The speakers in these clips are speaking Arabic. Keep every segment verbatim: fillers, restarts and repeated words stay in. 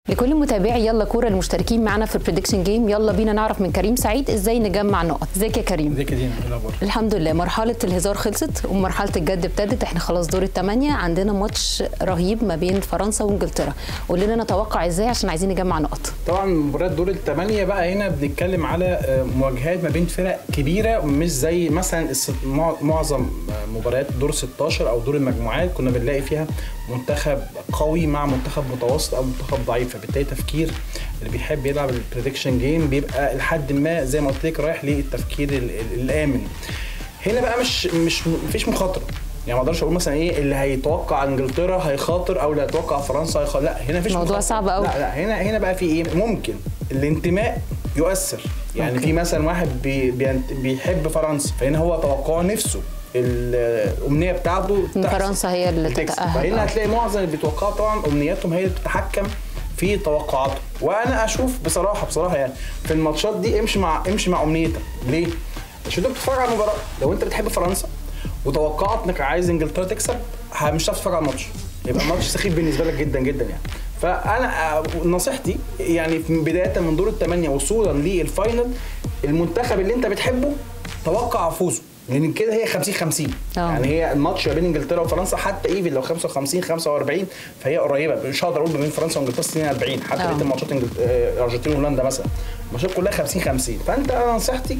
لكل متابعي يلا كوره المشتركين معنا في البريدكشن جيم، يلا بينا نعرف من كريم سعيد ازاي نجمع نقط. ازيك يا كريم؟ ازيك يا دينا؟ ايه الاخبار؟ الحمد لله. مرحله الهزار خلصت ومرحله الجد ابتدت، احنا خلاص دور الثمانيه، عندنا ماتش رهيب ما بين فرنسا وانجلترا. قول لنا نتوقع ازاي عشان عايزين نجمع نقط. طبعا مباريات دور الثمانيه بقى هنا بنتكلم على مواجهات ما بين فرق كبيره، مش زي مثلا معظم مباريات دور ستاشر او دور المجموعات كنا بنلاقي فيها منتخب قوي مع منتخب متوسط او منتخب ضعيف، فبالتالي تفكير اللي بيحب يلعب البريدكشن جيم بيبقى لحد ما زي ما قلت لك رايح للتفكير الامن. هنا بقى مش مش مفيش مخاطره، يعني ما اقدرش اقول مثلا ايه اللي هيتوقع انجلترا هيخاطر او اللي هيتوقع فرنسا هيخاطر، لا هنا مفيش موضوع صعب قوي. لا لا هنا هنا بقى في ايه، ممكن الانتماء يؤثر، يعني أوكي. في مثلا واحد بي بي بيحب فرنسا، فهنا هو توقعه نفسه الامنيه بتاعته فرنسا هي اللي تتاهل، فهنا هتلاقي معظم اللي بيتوقعوا طبعا امنياتهم هي اللي بتتحكم في توقعاتهم. وانا اشوف بصراحه بصراحه يعني في الماتشات دي امشي مع امشي مع امنيتك. ليه؟ عشان انت بتتفرج على المباراه، لو انت بتحب فرنسا وتوقعت انك عايز انجلترا تكسب مش هتعرف تتفرج على الماتش، يبقى الماتش سخيف بالنسبه لك جدا جدا يعني. فانا نصيحتي يعني بدايه من دور الثمانيه وصولا للفاينل، المنتخب اللي انت بتحبه توقع فوزه، لان كده هي خمسين خمسين. يعني هي الماتش ما بين انجلترا وفرنسا حتى ايفن لو خمسة وخمسين خمسة وأربعين فهي قريبه، مش هقدر اقول ما بين فرنسا وانجلترا ستين أربعين، حتى بقيه الماتشات الارجنتين وهولندا مثلا الماتشات كلها خمسين خمسين. فانت انا نصيحتي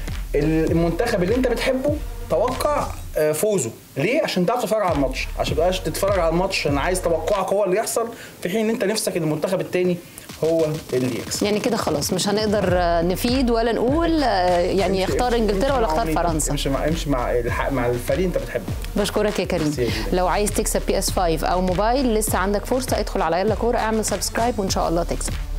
المنتخب اللي انت بتحبه توقع فوزه. ليه؟ عشان تعرف تتفرج على الماتش، عشان تبقاش تتفرج على الماتش عشان عايز توقعك هو اللي يحصل، في حين ان انت نفسك المنتخب الثاني هو اللي يكسب. يعني كده خلاص مش هنقدر نفيد ولا نقول يعني اختار انجلترا ولا اختار فرنسا. امشي مع امشي مع مع الفريق انت بتحبه. بشكرك يا كريم. لو عايز تكسب بي اس خمسة او موبايل لسه عندك فرصه، ادخل على يلا كوره اعمل سبسكرايب وان شاء الله تكسب.